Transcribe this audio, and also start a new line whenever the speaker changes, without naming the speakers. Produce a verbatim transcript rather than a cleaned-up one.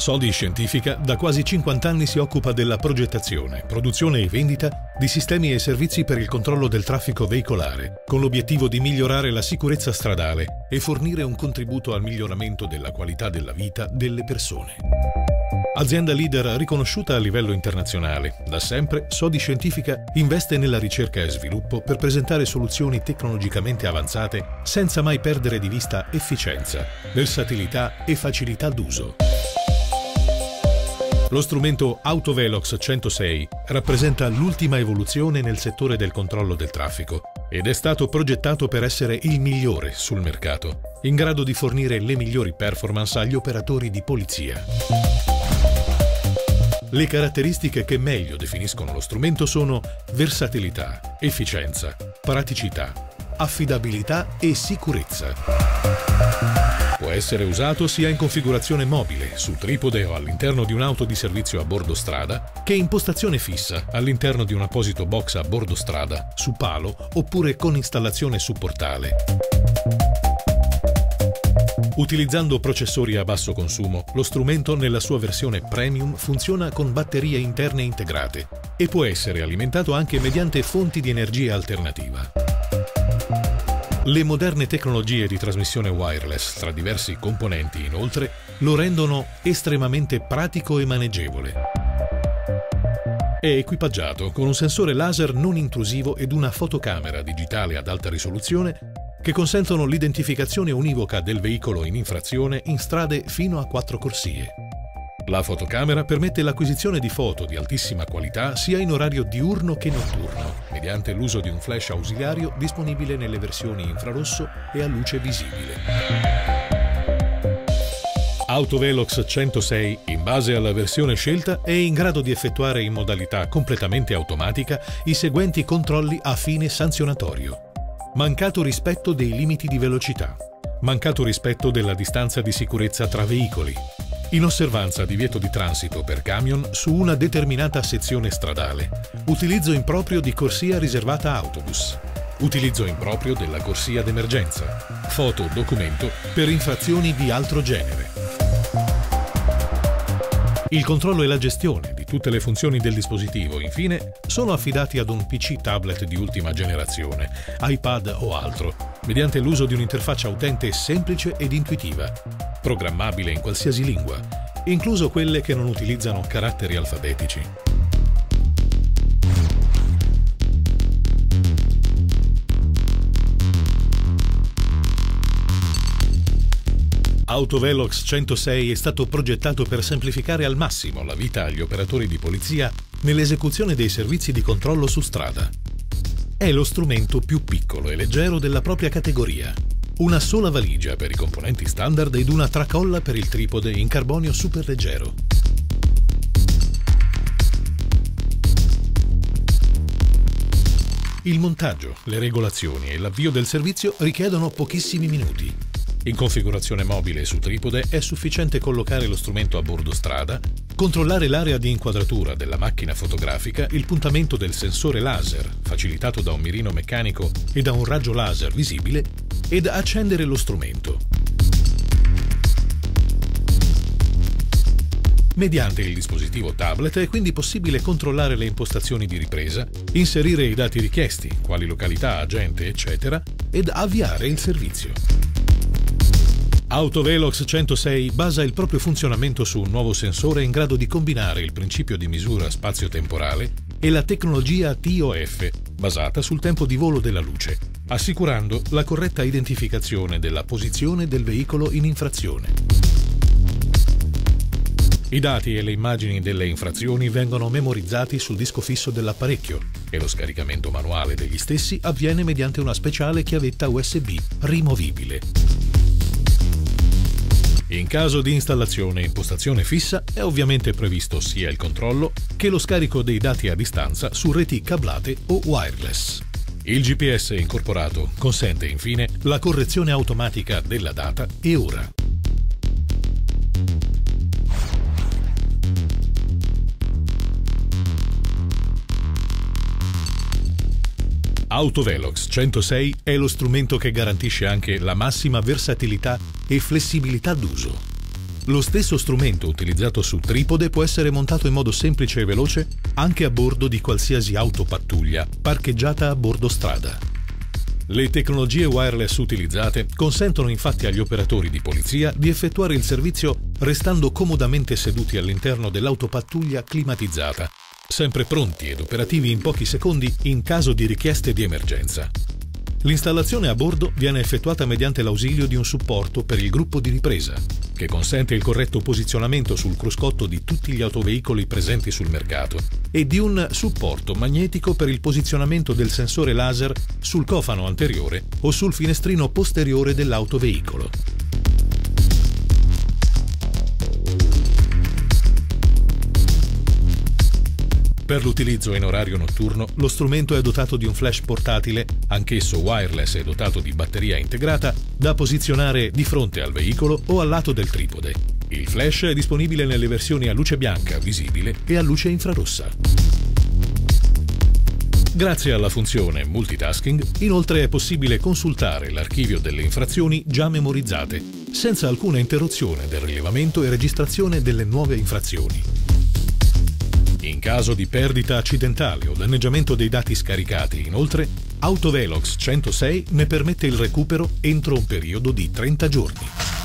Sodi Scientifica da quasi cinquanta anni si occupa della progettazione, produzione e vendita di sistemi e servizi per il controllo del traffico veicolare, con l'obiettivo di migliorare la sicurezza stradale e fornire un contributo al miglioramento della qualità della vita delle persone. Azienda leader riconosciuta a livello internazionale, da sempre Sodi Scientifica investe nella ricerca e sviluppo per presentare soluzioni tecnologicamente avanzate senza mai perdere di vista efficienza, versatilità e facilità d'uso. Lo strumento AutoVelox centosei rappresenta l'ultima evoluzione nel settore del controllo del traffico ed è stato progettato per essere il migliore sul mercato, in grado di fornire le migliori performance agli operatori di polizia. Le caratteristiche che meglio definiscono lo strumento sono versatilità, efficienza, praticità, affidabilità e sicurezza. Può essere usato sia in configurazione mobile, su tripode o all'interno di un'auto di servizio a bordo strada, che in postazione fissa all'interno di un apposito box a bordo strada, su palo oppure con installazione su portale. Utilizzando processori a basso consumo, lo strumento nella sua versione premium funziona con batterie interne integrate e può essere alimentato anche mediante fonti di energia alternativa. Le moderne tecnologie di trasmissione wireless tra diversi componenti, inoltre, lo rendono estremamente pratico e maneggevole. È equipaggiato con un sensore laser non intrusivo ed una fotocamera digitale ad alta risoluzione che consentono l'identificazione univoca del veicolo in infrazione in strade fino a quattro corsie. La fotocamera permette l'acquisizione di foto di altissima qualità sia in orario diurno che notturno, mediante l'uso di un flash ausiliario disponibile nelle versioni infrarosso e a luce visibile. AutoVelox centosei, in base alla versione scelta, è in grado di effettuare in modalità completamente automatica i seguenti controlli a fine sanzionatorio. Mancato rispetto dei limiti di velocità. Mancato rispetto della distanza di sicurezza tra veicoli. Inosservanza di divieto di transito per camion su una determinata sezione stradale. Utilizzo improprio di corsia riservata autobus. Utilizzo improprio della corsia d'emergenza. Foto documento per infrazioni di altro genere. Il controllo e la gestione di tutte le funzioni del dispositivo, infine, sono affidati ad un P C tablet di ultima generazione, iPad o altro, mediante l'uso di un'interfaccia utente semplice ed intuitiva, programmabile in qualsiasi lingua, incluso quelle che non utilizzano caratteri alfabetici. AutoVelox centosei è stato progettato per semplificare al massimo la vita agli operatori di polizia nell'esecuzione dei servizi di controllo su strada. È lo strumento più piccolo e leggero della propria categoria. Una sola valigia per i componenti standard ed una tracolla per il tripode in carbonio superleggero. Il montaggio, le regolazioni e l'avvio del servizio richiedono pochissimi minuti. In configurazione mobile su tripode è sufficiente collocare lo strumento a bordo strada, controllare l'area di inquadratura della macchina fotografica, il puntamento del sensore laser, facilitato da un mirino meccanico e da un raggio laser visibile, ed accendere lo strumento. Mediante il dispositivo tablet è quindi possibile controllare le impostazioni di ripresa, inserire i dati richiesti, quali località, agente, eccetera, ed avviare il servizio. AutoVelox centosei basa il proprio funzionamento su un nuovo sensore in grado di combinare il principio di misura spazio-temporale e la tecnologia T O F, basata sul tempo di volo della luce, assicurando la corretta identificazione della posizione del veicolo in infrazione. I dati e le immagini delle infrazioni vengono memorizzati sul disco fisso dell'apparecchio e lo scaricamento manuale degli stessi avviene mediante una speciale chiavetta U S B rimovibile. In caso di installazione in postazione fissa è ovviamente previsto sia il controllo che lo scarico dei dati a distanza su reti cablate o wireless. Il G P S incorporato consente infine la correzione automatica della data e ora. AutoVelox centosei è lo strumento che garantisce anche la massima versatilità e flessibilità d'uso. Lo stesso strumento utilizzato su tripode può essere montato in modo semplice e veloce anche a bordo di qualsiasi autopattuglia parcheggiata a bordo strada. Le tecnologie wireless utilizzate consentono infatti agli operatori di polizia di effettuare il servizio restando comodamente seduti all'interno dell'autopattuglia climatizzata, sempre pronti ed operativi in pochi secondi in caso di richieste di emergenza. L'installazione a bordo viene effettuata mediante l'ausilio di un supporto per il gruppo di ripresa, che consente il corretto posizionamento sul cruscotto di tutti gli autoveicoli presenti sul mercato, e di un supporto magnetico per il posizionamento del sensore laser sul cofano anteriore o sul finestrino posteriore dell'autoveicolo. Per l'utilizzo in orario notturno, lo strumento è dotato di un flash portatile, anch'esso wireless e dotato di batteria integrata, da posizionare di fronte al veicolo o al lato del tripode. Il flash è disponibile nelle versioni a luce bianca visibile e a luce infrarossa. Grazie alla funzione multitasking, inoltre è possibile consultare l'archivio delle infrazioni già memorizzate, senza alcuna interruzione del rilevamento e registrazione delle nuove infrazioni. In caso di perdita accidentale o danneggiamento dei dati scaricati, inoltre, AutoVelox centosei ne permette il recupero entro un periodo di trenta giorni.